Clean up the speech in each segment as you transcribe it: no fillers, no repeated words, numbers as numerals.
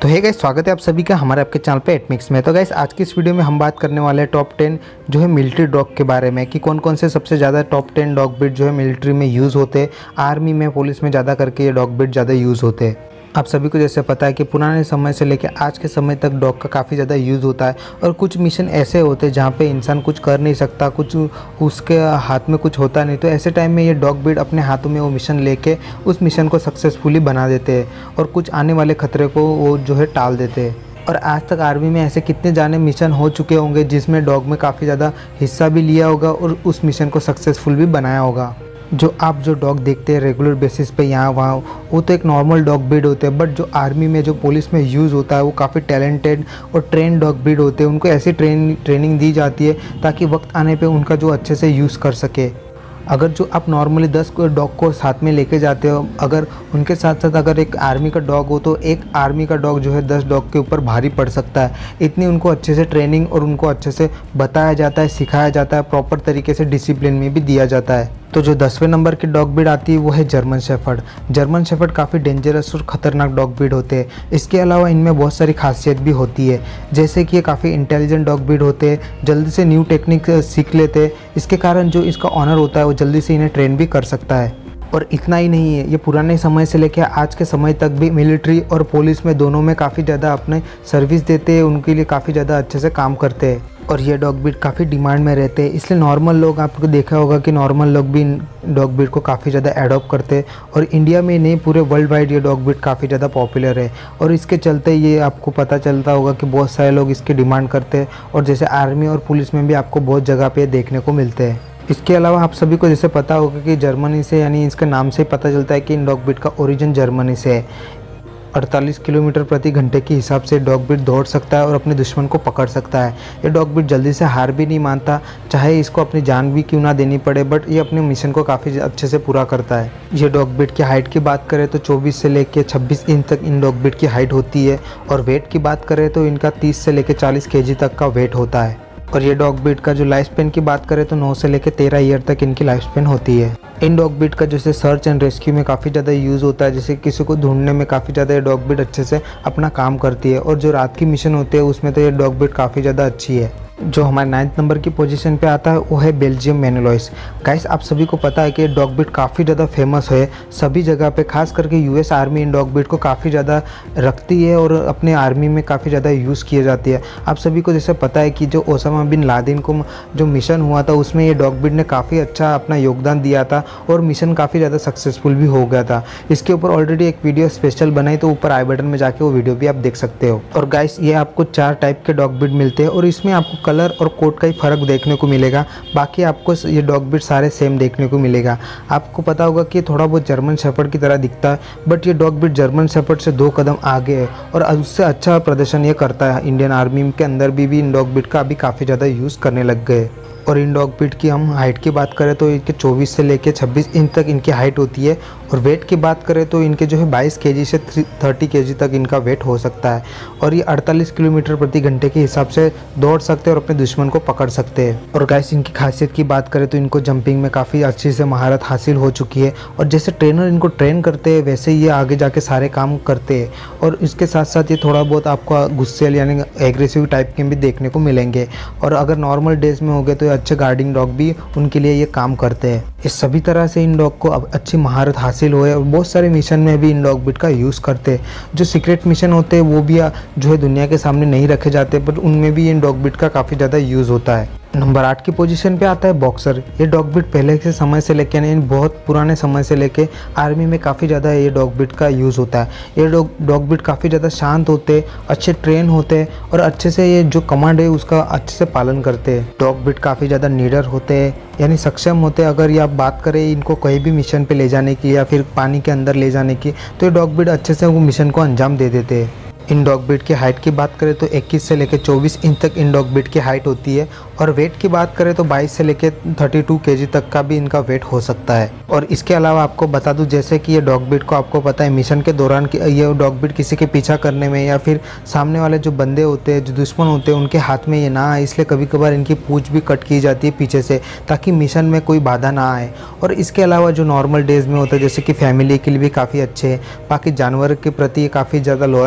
तो है गाइस, स्वागत है आप सभी का हमारे आपके चैनल पे एटमिक्स में। तो गाइस, आज की इस वीडियो में हम बात करने वाले हैं टॉप 10 जो है मिलिट्री डॉग के बारे में कि कौन कौन से सबसे ज़्यादा टॉप 10 डॉग ब्रीड जो है मिलिट्री में यूज़ होते हैं, आर्मी में, पुलिस में ज़्यादा करके ये डॉग ब्रीड ज़्यादा यूज़ होते हैं। आप सभी को जैसे पता है कि पुराने समय से लेकर आज के समय तक डॉग का काफ़ी ज़्यादा यूज़ होता है और कुछ मिशन ऐसे होते हैं जहाँ पे इंसान कुछ कर नहीं सकता, कुछ उसके हाथ में कुछ होता नहीं, तो ऐसे टाइम में ये डॉग ब्रीड अपने हाथों में वो मिशन लेके उस मिशन को सक्सेसफुली बना देते हैं और कुछ आने वाले खतरे को वो जो है टाल देते हैं। और आज तक आर्मी में ऐसे कितने जाने मिशन हो चुके होंगे जिसमें डॉग में काफ़ी ज़्यादा हिस्सा भी लिया होगा और उस मिशन को सक्सेसफुल भी बनाया होगा। जो डॉग देखते हैं रेगुलर बेसिस पे यहाँ वहाँ, वो तो एक नॉर्मल डॉग ब्रीड होते हैं, बट जो आर्मी में, जो पुलिस में यूज़ होता है वो काफ़ी टैलेंटेड और ट्रेन डॉग ब्रीड होते हैं। उनको ऐसी ट्रेनिंग दी जाती है ताकि वक्त आने पे उनका जो अच्छे से यूज़ कर सके। अगर जो आप नॉर्मली 10 डॉग को साथ में लेके जाते हो, अगर उनके साथ साथ अगर एक आर्मी का डॉग हो तो एक आर्मी का डॉग जो है 10 डॉग के ऊपर भारी पड़ सकता है। इतनी उनको अच्छे से ट्रेनिंग और उनको अच्छे से बताया जाता है, सिखाया जाता है, प्रॉपर तरीके से डिसिप्लिन में भी दिया जाता है। तो जो 10वें नंबर की डॉग ब्रीड आती है वो है जर्मन शेफर्ड। जर्मन शेफर्ड काफ़ी डेंजरस और ख़तरनाक डॉग ब्रीड होते हैं। इसके अलावा इनमें बहुत सारी खासियत भी होती है, जैसे कि ये काफ़ी इंटेलिजेंट डॉग ब्रीड होते हैं, जल्दी से न्यू टेक्निक सीख लेते हैं। इसके कारण जो इसका ऑनर होता है वो जल्दी से इन्हें ट्रेन भी कर सकता है। और इतना ही नहीं है, ये पुराने समय से लेकर आज के समय तक भी मिलिट्री और पुलिस में दोनों में काफ़ी ज़्यादा अपने सर्विस देते हैं, उनके लिए काफ़ी ज़्यादा अच्छे से काम करते हैं। और ये डॉग ब्रीड काफ़ी डिमांड में रहते हैं, इसलिए नॉर्मल लोग, आपको देखा होगा कि नॉर्मल लोग भी इन डॉग ब्रीड को काफ़ी ज़्यादा एडॉप्ट करते हैं। और इंडिया में नहीं, पूरे वर्ल्ड वाइड ये डॉग ब्रीड काफ़ी ज़्यादा पॉपुलर है। और इसके चलते ये आपको पता चलता होगा कि बहुत सारे लोग इसकी डिमांड करते हैं और जैसे आर्मी और पुलिस में भी आपको बहुत जगह पे देखने को मिलते हैं। इसके अलावा आप सभी को जैसे पता होगा कि जर्मनी से, यानी इसके नाम से ही पता चलता है कि इन डॉग ब्रीड का ओरिजिन जर्मनी से है। 48 किलोमीटर प्रति घंटे के हिसाब से डॉग ब्रीड दौड़ सकता है और अपने दुश्मन को पकड़ सकता है। ये डॉग ब्रीड जल्दी से हार भी नहीं मानता, चाहे इसको अपनी जान भी क्यों ना देनी पड़े, बट ये अपने मिशन को काफ़ी अच्छे से पूरा करता है। ये डॉग ब्रीड की हाइट की बात करें तो 24 से लेकर 26 इंच तक इन डॉग ब्रीड की हाइट होती है। और वेट की बात करें तो इनका 30 से लेकर 40 kg तक का वेट होता है। और ये डॉग ब्रीड का जो लाइफ स्पेन की बात करें तो 9 से लेकर 13 ईयर तक इनकी लाइफ स्पेन होती है। इन डॉग ब्रीड का जैसे सर्च एंड रेस्क्यू में काफ़ी ज़्यादा यूज़ होता है, जैसे किसी को ढूंढने में काफ़ी ज़्यादा ये डॉग ब्रीड अच्छे से अपना काम करती है। और जो रात की मिशन होती है उसमें तो ये डॉग ब्रीड काफ़ी ज़्यादा अच्छी है। जो हमारे 9th नंबर की पोजीशन पे आता है वो है बेल्जियम मैनुलोइस। गाइस, आप सभी को पता है कि डॉग ब्रीड काफ़ी ज़्यादा फेमस है सभी जगह पे, खास करके यूएस आर्मी इन डॉग ब्रीड को काफ़ी ज़्यादा रखती है और अपने आर्मी में काफ़ी ज़्यादा यूज़ किए जाती है। आप सभी को जैसे पता है कि जो ओसामा बिन लादेन को जो मिशन हुआ था उसमें ये डॉग ब्रीड ने काफ़ी अच्छा अपना योगदान दिया था और मिशन काफ़ी ज़्यादा सक्सेसफुल भी हो गया था। इसके ऊपर ऑलरेडी एक वीडियो स्पेशल बनाई, तो ऊपर आई बटन में जाके वो वीडियो भी आप देख सकते हो। और गाइस, ये आपको 4 टाइप के डॉग ब्रीड मिलते हैं और इसमें आपको कलर और कोट का ही फ़र्क देखने को मिलेगा, बाकी आपको ये डॉग ब्रीड सारे सेम देखने को मिलेगा। आपको पता होगा कि थोड़ा बहुत जर्मन शेफर्ड की तरह दिखता है, बट ये डॉग ब्रीड जर्मन शेफर्ड से 2 कदम आगे है और उससे अच्छा प्रदर्शन ये करता है। इंडियन आर्मी के अंदर भी इन डॉग ब्रीड का अभी काफ़ी ज़्यादा यूज़ करने लग गए। और इन डॉग ब्रीड की हम हाइट की बात करें तो इनके 24 से लेकर 26 इंच तक इनकी हाइट होती है। और वेट की बात करें तो इनके जो है 22 kg से 30 kg तक इनका वेट हो सकता है। और ये 48 किलोमीटर प्रति घंटे के हिसाब से दौड़ सकते हैं और अपने दुश्मन को पकड़ सकते हैं। और गाइस, इनकी खासियत की बात करें तो इनको जंपिंग में काफ़ी अच्छी से महारत हासिल हो चुकी है और जैसे ट्रेनर इनको ट्रेन करते हैं वैसे ये आगे जाके सारे काम करते हैं। और इसके साथ साथ ये थोड़ा बहुत आपको गुस्सेल यानी एग्रेसिव टाइप के भी देखने को मिलेंगे। और अगर नॉर्मल डेज में हो गए तो अच्छे गार्डिंग डॉग भी उनके लिए ये काम करते हैं। इस सभी तरह से इन डॉग को अब अच्छी महारत हासिल हुए और बहुत सारे मिशन में भी इन डॉग ब्रीड का यूज़ करते हैं। जो सीक्रेट मिशन होते हैं वो भी जो है दुनिया के सामने नहीं रखे जाते, बट उनमें भी इन डॉग ब्रीड का काफ़ी ज़्यादा यूज़ होता है। नंबर 8 की पोजीशन पे आता है बॉक्सर। ये डॉग ब्रीड पहले के समय से लेकर, यानी बहुत पुराने समय से लेके आर्मी में काफ़ी ज़्यादा ये डॉग ब्रीड का यूज़ होता है। ये डॉग ब्रीड काफ़ी ज़्यादा शांत होते हैं, अच्छे ट्रेन होते हैं और अच्छे से ये जो कमांड है उसका अच्छे से पालन करते हैं। डॉग ब्रीड काफ़ी ज़्यादा निडर होते हैं, यानी सक्षम होते हैं। अगर ये आप बात करें इनको कहीं भी मिशन पे ले जाने की या फिर पानी के अंदर ले जाने की, तो ये डॉग ब्रीड अच्छे से वो मिशन को अंजाम दे देते हैं। इन डॉग ब्रीड की हाइट की बात करें तो 21 से लेकर 24 इंच तक इन डॉग ब्रीड की हाइट होती है। और वेट की बात करें तो 22 से लेकर 32 kg तक का भी इनका वेट हो सकता है। और इसके अलावा आपको बता दूं, जैसे कि ये डॉग ब्रीड को आपको पता है मिशन के दौरान कि ये डॉग ब्रीड किसी के पीछा करने में या फिर सामने वाले जो बंदे होते हैं, जो दुश्मन होते हैं, उनके हाथ में ये ना आए, इसलिए कभी कभार इनकी पूंछ भी कट की जाती है पीछे से, ताकि मिशन में कोई बाधा ना आए। और इसके अलावा जो नॉर्मल डेज में होता है, जैसे कि फैमिली के लिए भी काफ़ी अच्छे हैं, बाकी जानवर के प्रति काफ़ी ज़्यादा लॉयल रहते हैं,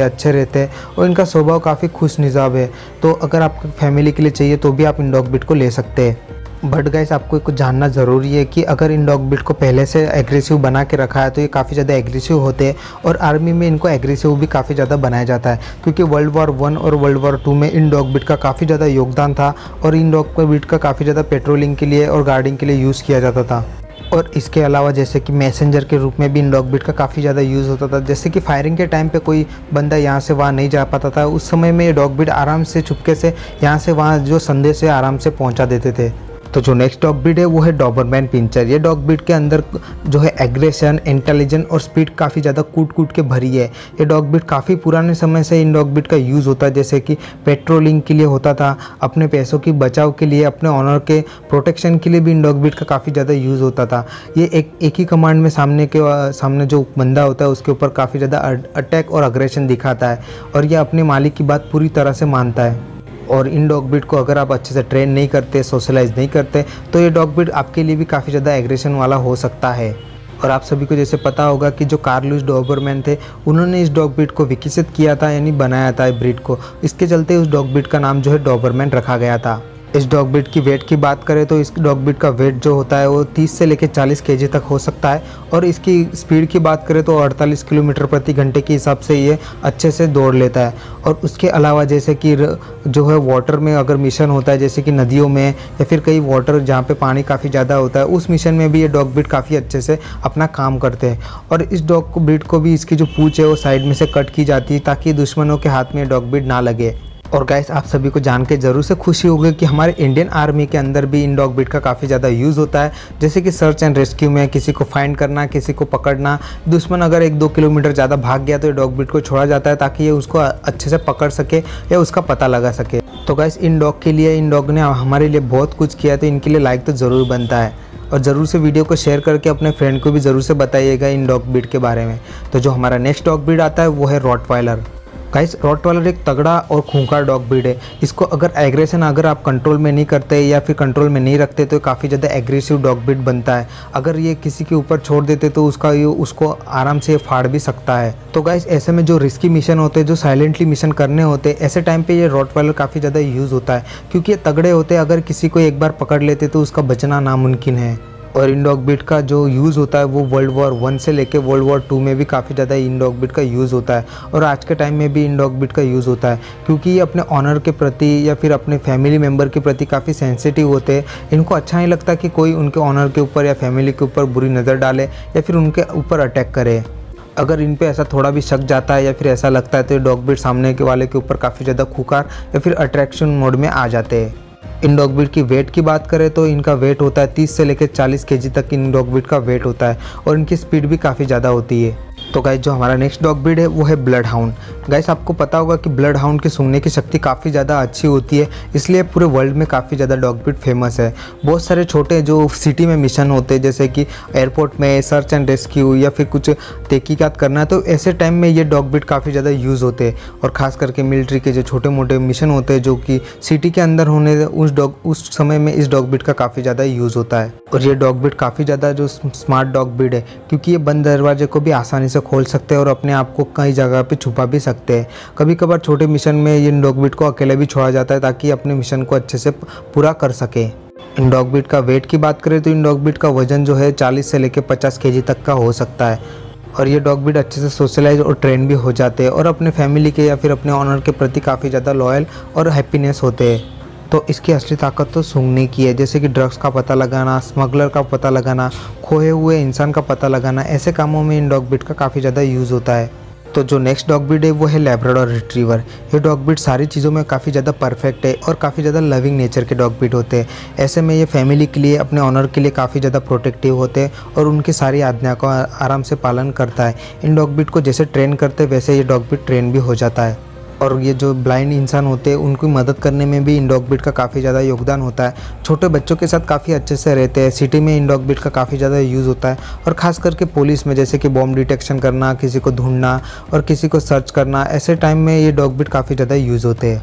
अच्छे रहते हैं और इनका स्वभाव काफ़ी खुश मिजाज है। तो अगर आपको फैमिली के लिए चाहिए तो भी आप इन डॉग ब्रीड को ले सकते हैं। बट गाइस आपको कुछ जानना ज़रूरी है कि अगर इन डॉग ब्रीड को पहले से एग्रेसिव बना के रखा है तो ये काफ़ी ज़्यादा एग्रेसिव होते हैं और आर्मी में इनको एग्रेसिव भी काफ़ी ज़्यादा बनाया जाता है, क्योंकि वर्ल्ड वॉर 1 और वर्ल्ड वॉर 2 में इन डॉग ब्रीड का काफ़ी ज़्यादा योगदान था और इन डॉग ब्रीड का काफ़ी ज़्यादा पेट्रोलिंग के लिए और गार्डिंग के लिए यूज़ किया जाता था। और इसके अलावा जैसे कि मैसेंजर के रूप में भी इन डॉग ब्रीड का काफ़ी ज़्यादा यूज़ होता था। जैसे कि फायरिंग के टाइम पे कोई बंदा यहाँ से वहाँ नहीं जा पाता था, उस समय में ये डॉग ब्रीड आराम से चुपके से यहाँ से वहाँ जो संदेश है आराम से पहुँचा देते थे। तो जो नेक्स्ट डॉग ब्रीड है वो है डॉबरमैन पिंचर। ये डॉग ब्रीड के अंदर जो है एग्रेशन, इंटेलिजेंस और स्पीड काफ़ी ज़्यादा कूट के भरी है। ये डॉग ब्रीड काफ़ी पुराने समय से इन डॉग ब्रीड का यूज़ होता है, जैसे कि पेट्रोलिंग के लिए होता था, अपने पैसों की बचाव के लिए, अपने ऑनर के प्रोटेक्शन के लिए भी इन डॉग ब्रीड का काफ़ी ज़्यादा यूज़ होता था। ये एक ही कमांड में सामने जो बंदा होता है उसके ऊपर काफ़ी ज़्यादा अटैक और अग्रेशन दिखाता है और यह अपने मालिक की बात पूरी तरह से मानता है। और इन डॉग ब्रीड को अगर आप अच्छे से ट्रेन नहीं करते, सोशलाइज नहीं करते, तो ये डॉग ब्रीड आपके लिए भी काफ़ी ज़्यादा एग्रेशन वाला हो सकता है। और आप सभी को जैसे पता होगा कि जो कार्ल लुईस डॉबरमैन थे उन्होंने इस डॉग ब्रीड को विकसित किया था, यानी बनाया था ब्रीड को। इसके चलते उस डॉग ब्रीड का नाम जो है डॉबरमैन रखा गया था। इस डॉग ब्रीड की वेट की बात करें तो इस डॉग ब्रीड का वेट जो होता है वो 30 से लेकर 40 केजी तक हो सकता है और इसकी स्पीड की बात करें तो 48 किलोमीटर प्रति घंटे के हिसाब से ये अच्छे से दौड़ लेता है। और उसके अलावा जैसे कि जो है वाटर में अगर मिशन होता है, जैसे कि नदियों में या फिर कई वाटर जहाँ पे पानी काफ़ी ज़्यादा होता है, उस मिशन में भी ये डॉग ब्रीड काफ़ी अच्छे से अपना काम करते हैं। और इस डॉग ब्रीड को भी इसकी जो पूँछ है वो साइड में से कट की जाती है ताकि दुश्मनों के हाथ में डॉग ब्रीड ना लगे। और गाइस आप सभी को जान के ज़रूर से खुशी होगी कि हमारे इंडियन आर्मी के अंदर भी इन डॉग ब्रीड का काफ़ी ज़्यादा यूज़ होता है, जैसे कि सर्च एंड रेस्क्यू में किसी को फाइंड करना, किसी को पकड़ना। दुश्मन अगर 1-2 किलोमीटर ज़्यादा भाग गया तो ये डॉग ब्रीड को छोड़ा जाता है ताकि ये उसको अच्छे से पकड़ सके या उसका पता लगा सके। तो गाइस इन डॉग के लिए इन डॉग ने हमारे लिए बहुत कुछ किया है, तो इनके लिए लाइक तो ज़रूर बनता है और ज़रूर से वीडियो को शेयर करके अपने फ्रेंड को भी ज़रूर से बताइएगा इन डॉग ब्रीड के बारे में। तो जो हमारा नेक्स्ट डॉग ब्रीड आता है वो है रॉटवाइलर। गाइस रॉटवाइलर एक तगड़ा और खूंखार डॉग ब्रीड है। इसको अगर एग्रेशन अगर आप कंट्रोल में नहीं करते या फिर कंट्रोल में नहीं रखते तो काफ़ी ज़्यादा एग्रेसिव डॉग ब्रीड बनता है। अगर ये किसी के ऊपर छोड़ देते तो उसको आराम से फाड़ भी सकता है। तो गाइस ऐसे में जो रिस्की मिशन होते हैं, जो साइलेंटली मिशन करने होते हैं, ऐसे टाइम पे ये रॉटवाइलर काफ़ी ज़्यादा यूज़ होता है, क्योंकि ये तगड़े होते हैं। अगर किसी को एक बार पकड़ लेते तो उसका बचना नामुमकिन है। और इन डॉग ब्रीड का जो यूज़ होता है वो वर्ल्ड वॉर 1 से लेकर वर्ल्ड वॉर 2 में भी काफ़ी ज़्यादा इन डॉग ब्रीड का यूज़ होता है और आज के टाइम में भी इन डॉग ब्रीड का यूज़ होता है, क्योंकि ये अपने ऑनर के प्रति या फिर अपने फैमिली मेम्बर के प्रति काफ़ी सेंसिटिव होते हैं। इनको अच्छा नहीं लगता कि कोई उनके ऑनर के ऊपर या फैमिली के ऊपर बुरी नज़र डाले या फिर उनके ऊपर अटैक करे। अगर इन पे ऐसा थोड़ा भी शक जाता है या फिर ऐसा लगता है तो डॉग ब्रीड सामने के वाले के ऊपर काफ़ी ज़्यादा खूंखार या फिर अट्रैक्शन मोड में आ जाते हैं। इन डॉग ब्रीड की वेट की बात करें तो इनका वेट होता है 30 से लेकर 40 केजी तक इन डॉग ब्रीड का वेट होता है और इनकी स्पीड भी काफ़ी ज़्यादा होती है। तो गाइस जो हमारा नेक्स्ट डॉग ब्रीड है वो है ब्लड हाउंड। गाइस आपको पता होगा कि ब्लड हाउंड की सूंघने की शक्ति काफ़ी ज़्यादा अच्छी होती है, इसलिए पूरे वर्ल्ड में काफ़ी ज़्यादा डॉग ब्रीड फेमस है। बहुत सारे छोटे जो सिटी में मिशन होते हैं, जैसे कि एयरपोर्ट में सर्च एंड रेस्क्यू या फिर कुछ तहकीकात करना है, तो ऐसे टाइम में ये डॉग ब्रीड काफ़ी ज़्यादा यूज़ होते हैं। और ख़ास करके मिलिट्री के जो छोटे मोटे मिशन होते हैं जो कि सिटी के अंदर होने, उस समय में इस डॉग ब्रीड का काफ़ी ज़्यादा यूज़ होता है। और ये डॉग ब्रीड काफ़ी ज़्यादा जो स्मार्ट डॉग ब्रीड है, क्योंकि ये बंद दरवाजे को भी आसानी से खोल सकते हैं और अपने आप को कई जगह पे छुपा भी सकते हैं। कभी कभार छोटे मिशन में इन डॉग ब्रीड को अकेले भी छोड़ा जाता है ताकि अपने मिशन को अच्छे से पूरा कर सके। इन डॉग ब्रीड का वेट की बात करें तो इन डॉग ब्रीड का वजन जो है 40 से लेकर 50 केजी तक का हो सकता है। और ये डॉग ब्रीड अच्छे से सोशलाइज और ट्रेन भी हो जाते हैं और अपने फैमिली के या फिर अपने ऑनर के प्रति काफ़ी ज़्यादा लॉयल और हैप्पीनेस होते हैं। तो इसकी असली ताकत तो सूंघने की है, जैसे कि ड्रग्स का पता लगाना, स्मगलर का पता लगाना, खोए हुए इंसान का पता लगाना, ऐसे कामों में इन डॉग ब्रीड का काफ़ी ज़्यादा यूज़ होता है। तो जो नेक्स्ट डॉग ब्रीड है वो है लैब्राडोर रिट्रीवर। ये डॉग ब्रीड सारी चीज़ों में काफ़ी ज़्यादा परफेक्ट है और काफ़ी ज़्यादा लविंग नेचर के डॉग ब्रीड होते हैं। ऐसे में ये फैमिली के लिए, अपने ऑनर के लिए काफ़ी ज़्यादा प्रोटेक्टिव होते हैं और उनकी सारी आज्ञा का आराम से पालन करता है। इन डॉग ब्रीड को जैसे ट्रेन करते हैं वैसे ये डॉग ब्रीड ट्रेन भी हो जाता है। और ये जो ब्लाइंड इंसान होते हैं उनकी मदद करने में भी इन डॉग ब्रीड का काफ़ी ज़्यादा योगदान होता है। छोटे बच्चों के साथ काफ़ी अच्छे से रहते हैं। सिटी में इन डॉग ब्रीड का काफ़ी ज़्यादा यूज़ होता है और ख़ास करके पुलिस में, जैसे कि बॉम्ब डिटेक्शन करना, किसी को ढूंढना और किसी को सर्च करना, ऐसे टाइम में ये डॉग ब्रीड काफ़ी ज़्यादा यूज़ होते हैं।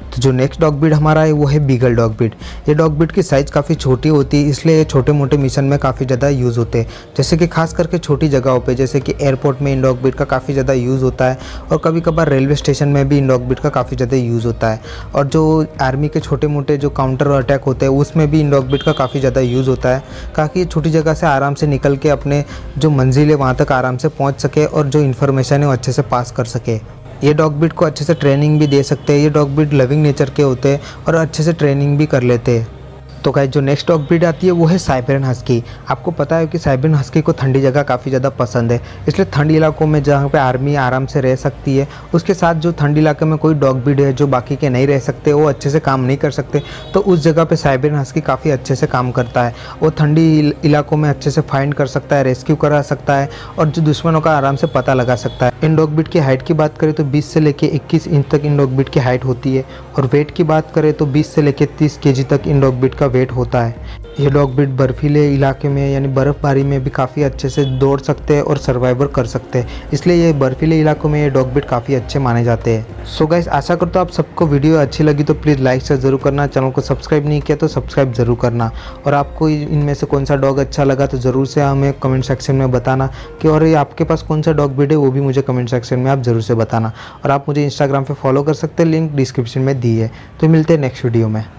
तो जो नेक्स्ट डॉग ब्रीड हमारा है वो है बीगल डॉग ब्रीड। ये डॉग ब्रीड की साइज़ काफ़ी छोटी होती है, इसलिए ये छोटे मोटे मिशन में काफ़ी ज़्यादा यूज़ होते हैं। जैसे कि खास करके छोटी जगहों पे, जैसे कि एयरपोर्ट में इन डॉग ब्रीड का काफ़ी ज़्यादा यूज़ होता है और कभी कभार रेलवे स्टेशन में भी इन डॉग ब्रीड का काफ़ी ज़्यादा यूज़ होता है। और जो आर्मी के छोटे मोटे जो काउंटर अटैक होते हैं उसमें भी इन डॉग ब्रीड का काफ़ी ज़्यादा यूज़ होता है, ताकि ये छोटी जगह से आराम से निकल के अपने जो मंजिल है वहाँ तक आराम से पहुँच सके और जो इन्फॉर्मेशन है वो अच्छे से पास कर सके। ये डॉग ब्रीड को अच्छे से ट्रेनिंग भी दे सकते हैं। ये डॉग ब्रीड लविंग नेचर के होते हैं और अच्छे से ट्रेनिंग भी कर लेते हैं। तो गाइस जो नेक्स्ट डॉग ब्रीड आती है वो है साइबेरियन हस्की। आपको पता है कि साइबेरियन हस्की को ठंडी जगह काफ़ी ज़्यादा पसंद है, इसलिए ठंडी इलाकों में जहाँ पे आर्मी आराम से रह सकती है, उसके साथ जो ठंडी इलाके में कोई डॉग ब्रीड है जो बाकी के नहीं रह सकते, वो अच्छे से काम नहीं कर सकते, तो उस जगह पे साइबेरियन हस्की काफ़ी अच्छे से काम करता है। वो ठंडी इलाकों में अच्छे से फाइंड कर सकता है, रेस्क्यू करा सकता है और जो दुश्मनों का आराम से पता लगा सकता है। इन डॉग ब्रीड की हाइट की बात करें तो 20 से लेकर 21 इंच तक इन डॉग ब्रीड की हाइट होती है और वेट की बात करें तो 20 से लेकर 30 केजी तक इन डॉग ब्रीड का वेट होता है। ये डॉग ब्रीड बर्फीले इलाके में यानी बर्फ़बारी में भी काफ़ी अच्छे से दौड़ सकते हैं और सर्वाइवर कर सकते हैं, इसलिए ये बर्फीले इलाकों में ये डॉग ब्रीड काफ़ी अच्छे माने जाते हैं। सो गाइस आशा करता हूँ आप सबको वीडियो अच्छी लगी तो प्लीज़ लाइक शेयर ज़रूर करना, चैनल को सब्सक्राइब नहीं किया तो सब्सक्राइब ज़रूर करना। और आपको इनमें से कौन सा डॉग अच्छा लगा तो ज़रूर से हमें कमेंट सेक्शन में बताना कि, और ये आपके पास कौन सा डॉग ब्रीड है वो भी मुझे कमेंट सेक्शन में आप ज़रूर से बताना। और आप मुझे इंस्टाग्राम पर फॉलो कर सकते हैं, लिंक डिस्क्रिप्शन में दी है। तो मिलते हैं नेक्स्ट वीडियो में।